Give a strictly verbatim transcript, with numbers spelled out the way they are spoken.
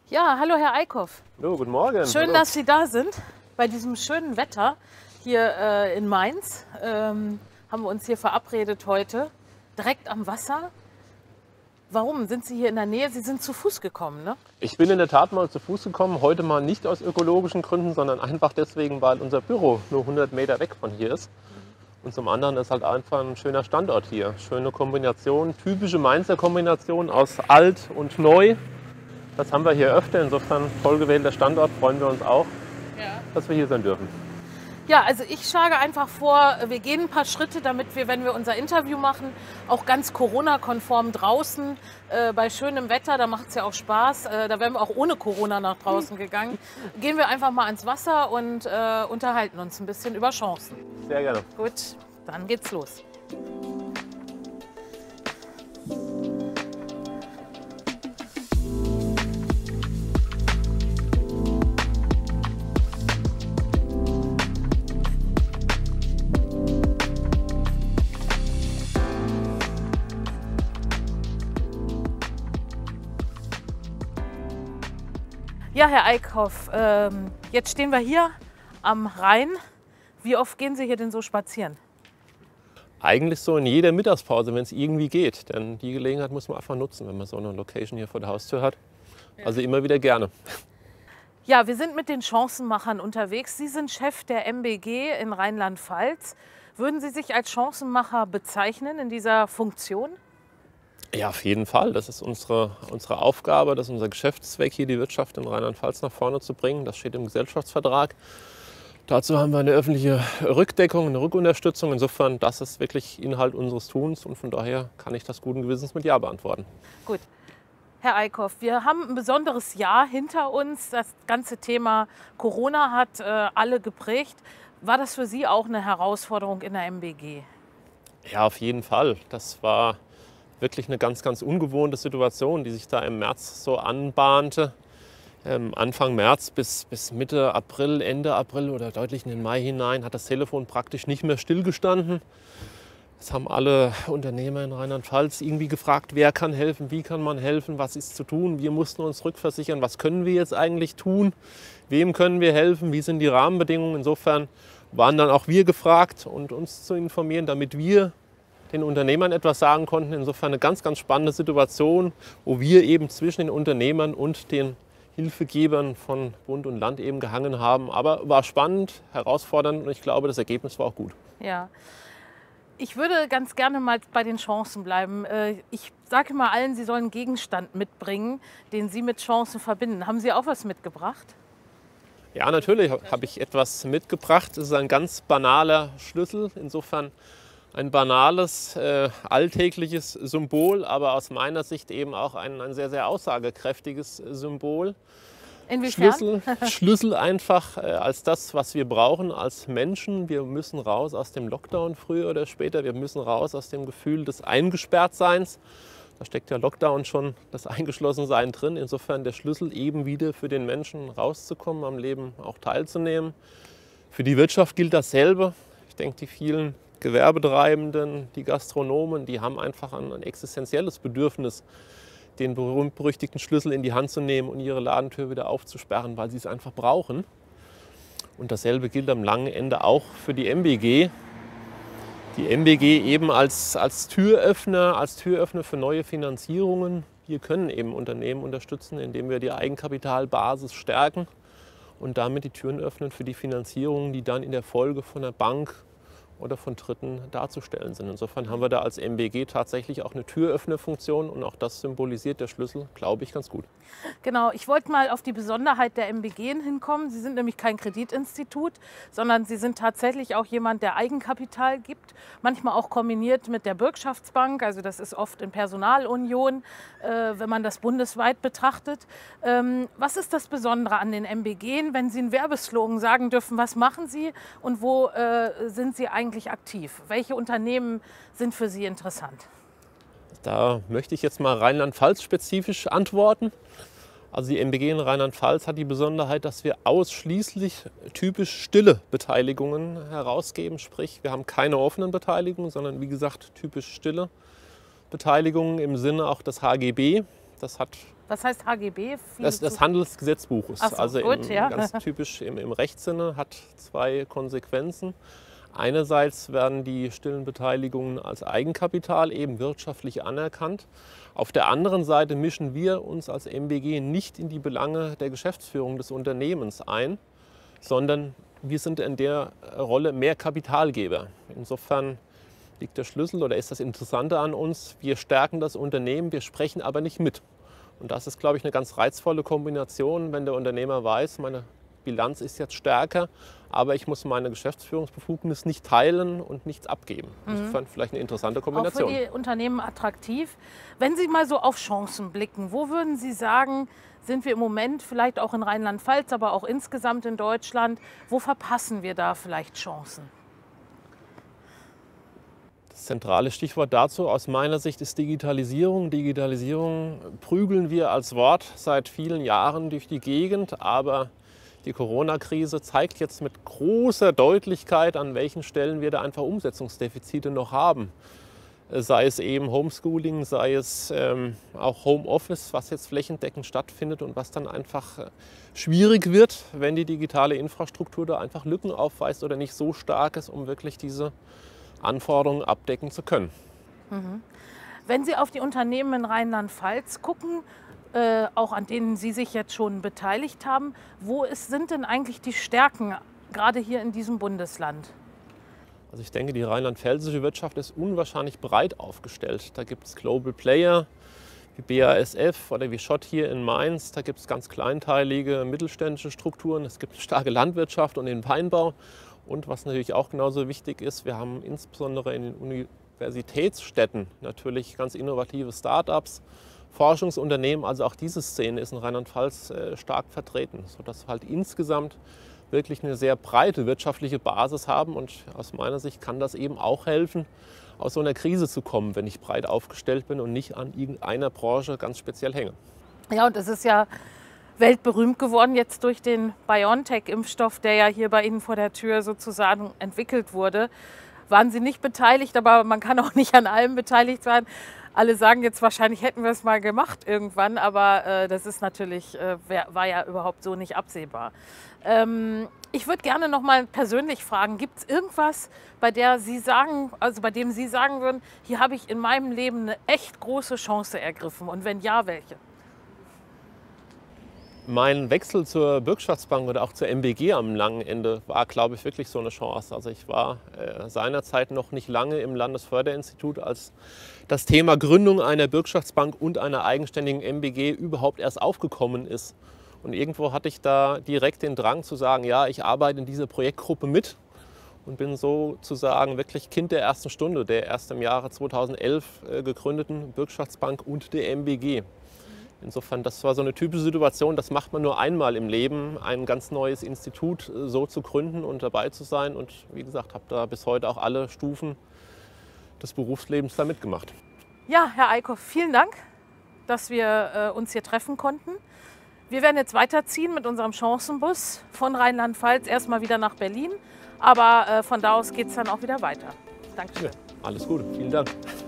Ja, hallo Herr Eickhoff. Hallo, guten Morgen. Schön, Hallo. dass Sie da sind. Bei diesem schönen Wetter hier äh, in Mainz ähm, haben wir uns hier verabredet heute, direkt am Wasser. Warum sind Sie hier in der Nähe? Sie sind zu Fuß gekommen, ne? Ich bin in der Tat mal zu Fuß gekommen, heute mal nicht aus ökologischen Gründen, sondern einfach deswegen, weil unser Büro nur hundert Meter weg von hier ist. Und zum anderen ist halt einfach ein schöner Standort hier. Schöne Kombination, typische Mainzer Kombination aus alt und neu. Das haben wir hier öfter, insofern voll gewählter Standort, freuen wir uns auch, Ja. dass wir hier sein dürfen. Ja, also ich schlage einfach vor, wir gehen ein paar Schritte, damit wir, wenn wir unser Interview machen, auch ganz Corona-konform draußen äh, bei schönem Wetter, da macht es ja auch Spaß, äh, da wären wir auch ohne Corona nach draußen gegangen, gehen wir einfach mal ans Wasser und äh, unterhalten uns ein bisschen über Chancen. Sehr gerne. Gut, dann geht's los. Ja, Herr Eickhoff, ähm, jetzt stehen wir hier am Rhein. Wie oft gehen Sie hier denn so spazieren? Eigentlich so in jeder Mittagspause, wenn es irgendwie geht. Denn die Gelegenheit muss man einfach nutzen, wenn man so eine Location hier vor der Haustür hat. Also immer wieder gerne. Ja, wir sind mit den Chancenmachern unterwegs. Sie sind Chef der M B G in Rheinland-Pfalz. Würden Sie sich als Chancenmacher bezeichnen in dieser Funktion? Ja, auf jeden Fall. Das ist unsere, unsere Aufgabe, das ist unser Geschäftszweck, hier die Wirtschaft in Rheinland-Pfalz nach vorne zu bringen. Das steht im Gesellschaftsvertrag. Dazu haben wir eine öffentliche Rückdeckung, eine Rückunterstützung. Insofern, das ist wirklich Inhalt unseres Tuns und von daher kann ich das guten Gewissens mit Ja beantworten. Gut. Herr Eickhoff, wir haben ein besonderes Jahr hinter uns. Das ganze Thema Corona hat äh, alle geprägt. War das für Sie auch eine Herausforderung in der M B G? Ja, auf jeden Fall. Das war wirklich eine ganz, ganz ungewohnte Situation, die sich da im März so anbahnte. Ähm, Anfang März bis, bis Mitte April, Ende April oder deutlich in den Mai hinein hat das Telefon praktisch nicht mehr stillgestanden. Es haben alle Unternehmer in Rheinland-Pfalz irgendwie gefragt, wer kann helfen, wie kann man helfen, was ist zu tun. Wir mussten uns rückversichern, was können wir jetzt eigentlich tun, wem können wir helfen, wie sind die Rahmenbedingungen. Insofern waren dann auch wir gefragt, und uns zu informieren, damit wir den Unternehmern etwas sagen konnten. Insofern eine ganz, ganz spannende Situation, wo wir eben zwischen den Unternehmern und den Hilfegebern von Bund und Land eben gehangen haben. Aber war spannend, herausfordernd und ich glaube, das Ergebnis war auch gut. Ja. Ich würde ganz gerne mal bei den Chancen bleiben. Äh, Ich sage immer allen, sie sollen einen Gegenstand mitbringen, den sie mit Chancen verbinden. Haben Sie auch was mitgebracht? Ja, natürlich habe ich etwas mitgebracht. Es ist ein ganz banaler Schlüssel. Insofern ein banales, äh, alltägliches Symbol, aber aus meiner Sicht eben auch ein, ein sehr, sehr aussagekräftiges Symbol. Inwiefern? Schlüssel, Schlüssel einfach äh, als das, was wir brauchen als Menschen. Wir müssen raus aus dem Lockdown früher oder später. Wir müssen raus aus dem Gefühl des Eingesperrtseins. Da steckt ja Lockdown schon, das Eingeschlossensein drin. Insofern der Schlüssel eben wieder für den Menschen rauszukommen, am Leben auch teilzunehmen. Für die Wirtschaft gilt dasselbe. Ich denke, die vielen Gewerbetreibenden, die Gastronomen, die haben einfach ein, ein existenzielles Bedürfnis, den berühmt-berüchtigten Schlüssel in die Hand zu nehmen und ihre Ladentür wieder aufzusperren, weil sie es einfach brauchen. Und dasselbe gilt am langen Ende auch für die M B G. Die M B G eben als, als Türöffner, als Türöffner für neue Finanzierungen. Wir können eben Unternehmen unterstützen, indem wir die Eigenkapitalbasis stärken und damit die Türen öffnen für die Finanzierungen, die dann in der Folge von der Bank oder von Dritten darzustellen sind. Insofern haben wir da als M B G tatsächlich auch eine Türöffnerfunktion und auch das symbolisiert der Schlüssel, glaube ich, ganz gut. Genau, ich wollte mal auf die Besonderheit der M B G hinkommen. Sie sind nämlich kein Kreditinstitut, sondern Sie sind tatsächlich auch jemand, der Eigenkapital gibt, manchmal auch kombiniert mit der Bürgschaftsbank. Also das ist oft in Personalunion, äh, wenn man das bundesweit betrachtet. Ähm, was ist das Besondere an den M B G, wenn Sie einen Werbeslogan sagen dürfen, was machen Sie und wo äh, sind Sie eigentlich aktiv? Welche Unternehmen sind für Sie interessant? Da möchte ich jetzt mal Rheinland-Pfalz spezifisch antworten. Also die M B G in Rheinland-Pfalz hat die Besonderheit, dass wir ausschließlich typisch stille Beteiligungen herausgeben. Sprich, wir haben keine offenen Beteiligungen, sondern wie gesagt typisch stille Beteiligungen im Sinne auch des H G B. Das hat Was heißt H G B? das, das Handelsgesetzbuch ist Ach so, also gut, im, ja. ganz typisch im, im Rechtssinne, hat zwei Konsequenzen. Einerseits werden die stillen Beteiligungen als Eigenkapital eben wirtschaftlich anerkannt. Auf der anderen Seite mischen wir uns als M B G nicht in die Belange der Geschäftsführung des Unternehmens ein, sondern wir sind in der Rolle mehr Kapitalgeber. Insofern liegt der Schlüssel oder ist das Interessante an uns, wir stärken das Unternehmen, wir sprechen aber nicht mit. Und das ist, glaube ich, eine ganz reizvolle Kombination, wenn der Unternehmer weiß, meine Bilanz ist jetzt stärker, aber ich muss meine Geschäftsführungsbefugnis nicht teilen und nichts abgeben. Insofern vielleicht eine interessante Kombination. Auch für die Unternehmen attraktiv. Wenn Sie mal so auf Chancen blicken, wo würden Sie sagen, sind wir im Moment vielleicht auch in Rheinland-Pfalz, aber auch insgesamt in Deutschland, wo verpassen wir da vielleicht Chancen? Das zentrale Stichwort dazu aus meiner Sicht ist Digitalisierung. Digitalisierung prügeln wir als Wort seit vielen Jahren durch die Gegend, aber die Corona-Krise zeigt jetzt mit großer Deutlichkeit, an welchen Stellen wir da einfach Umsetzungsdefizite noch haben. Sei es eben Homeschooling, sei es ähm, auch Homeoffice, was jetzt flächendeckend stattfindet und was dann einfach äh, schwierig wird, wenn die digitale Infrastruktur da einfach Lücken aufweist oder nicht so stark ist, um wirklich diese Anforderungen abdecken zu können. Mhm. Wenn Sie auf die Unternehmen in Rheinland-Pfalz gucken, äh, auch an denen Sie sich jetzt schon beteiligt haben, wo ist, sind denn eigentlich die Stärken, gerade hier in diesem Bundesland? Also ich denke, die rheinland-pfälzische Wirtschaft ist unwahrscheinlich breit aufgestellt. Da gibt es Global Player wie B A S F oder wie Schott hier in Mainz. Da gibt es ganz kleinteilige mittelständische Strukturen. Es gibt eine starke Landwirtschaft und den Weinbau. Und was natürlich auch genauso wichtig ist, wir haben insbesondere in den Universitätsstädten natürlich ganz innovative Start-ups, Forschungsunternehmen. Also auch diese Szene ist in Rheinland-Pfalz äh, stark vertreten, sodass wir halt insgesamt wirklich eine sehr breite wirtschaftliche Basis haben. Und aus meiner Sicht kann das eben auch helfen, aus so einer Krise zu kommen, wenn ich breit aufgestellt bin und nicht an irgendeiner Branche ganz speziell hänge. Ja, und es ist ja weltberühmt geworden jetzt durch den BioNTech-Impfstoff, der ja hier bei Ihnen vor der Tür sozusagen entwickelt wurde. Waren Sie nicht beteiligt, aber man kann auch nicht an allem beteiligt sein. Alle sagen jetzt wahrscheinlich, hätten wir es mal gemacht irgendwann, aber äh, das ist natürlich, äh, war ja überhaupt so nicht absehbar. Ähm, ich würde gerne noch mal persönlich fragen, gibt es irgendwas, bei der Sie sagen, also bei dem Sie sagen würden, hier habe ich in meinem Leben eine echt große Chance ergriffen, und wenn ja, welche? Mein Wechsel zur Bürgschaftsbank oder auch zur M B G am langen Ende war, glaube ich, wirklich so eine Chance. Also ich war äh, seinerzeit noch nicht lange im Landesförderinstitut, als das Thema Gründung einer Bürgschaftsbank und einer eigenständigen M B G überhaupt erst aufgekommen ist. Und irgendwo hatte ich da direkt den Drang zu sagen, ja, ich arbeite in dieser Projektgruppe mit und bin sozusagen wirklich Kind der ersten Stunde, der erst im Jahre zweitausendelf äh, gegründeten Bürgschaftsbank und der M B G. Insofern, das war so eine typische Situation, das macht man nur einmal im Leben, ein ganz neues Institut so zu gründen und dabei zu sein. Und wie gesagt, habe da bis heute auch alle Stufen des Berufslebens da mitgemacht. Ja, Herr Eickhoff, vielen Dank, dass wir äh, uns hier treffen konnten. Wir werden jetzt weiterziehen mit unserem Chancenbus von Rheinland-Pfalz erstmal wieder nach Berlin. Aber äh, von da aus geht es dann auch wieder weiter. Dankeschön. Ja, alles Gute, vielen Dank.